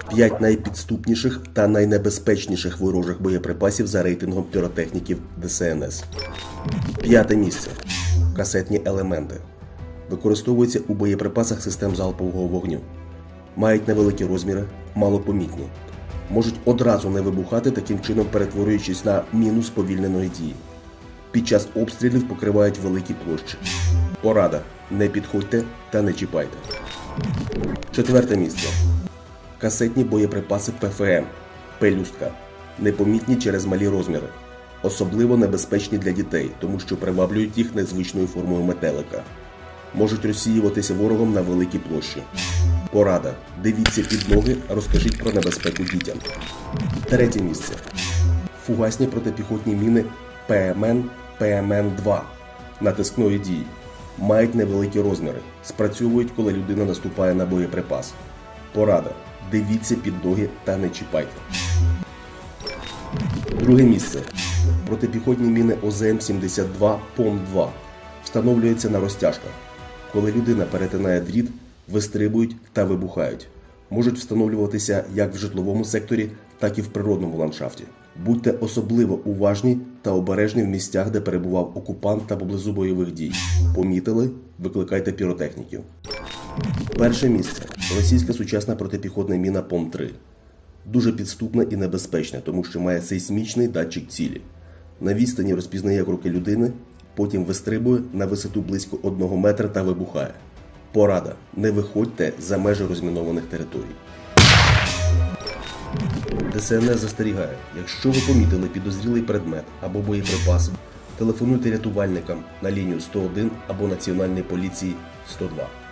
5 найпідступніших та найнебезпечніших ворожих боєприпасів за рейтингом піротехніків ДСНС. 5 місце. Касетні елементи. Використовуються у боєприпасах систем залпового вогню. Мають невеликі розміри, малопомітні. Можуть одразу не вибухати, таким чином перетворюючись на міну сповільненої дії. Під час обстрілів покривають великі площі. Порада. Не підходьте та не чіпайте. 4 місце. Касетні боєприпаси ПФМ. Пелюстка. Непомітні через малі розміри. Особливо небезпечні для дітей, тому що приваблюють їх незвичною формою метелика. Можуть розсіюватися ворогом на великій площі. Порада. Дивіться під ноги, розкажіть про небезпеку дітям. 3 місце. Фугасні протипіхотні міни ПМН, ПМН-2 натискної дії. Мають невеликі розміри. Спрацьовують, коли людина наступає на боєприпас. Порада. Дивіться під ноги та не чіпайте. 2 місце. Протипіхотні міни ОЗМ-72 ПОМ-2 встановлюються на розтяжках. Коли людина перетинає дріт, вистрибують та вибухають. Можуть встановлюватися як в житловому секторі, так і в природному ландшафті. Будьте особливо уважні та обережні в місцях, де перебував окупант та поблизу бойових дій. Помітили? Викликайте піротехніків. 1 місце. Російська сучасна протипіхотна міна ПОМ-3. Дуже підступна і небезпечна, тому що має сейсмічний датчик цілі. На відстані розпізнає кроки людини, потім вистрибує на висоту близько 1 метра та вибухає. Порада. Не виходьте за межі розмінованих територій. ДСНС застерігає, якщо ви помітили підозрілий предмет або боєприпаси, телефонуйте рятувальникам на лінію 101 або Національної поліції 102.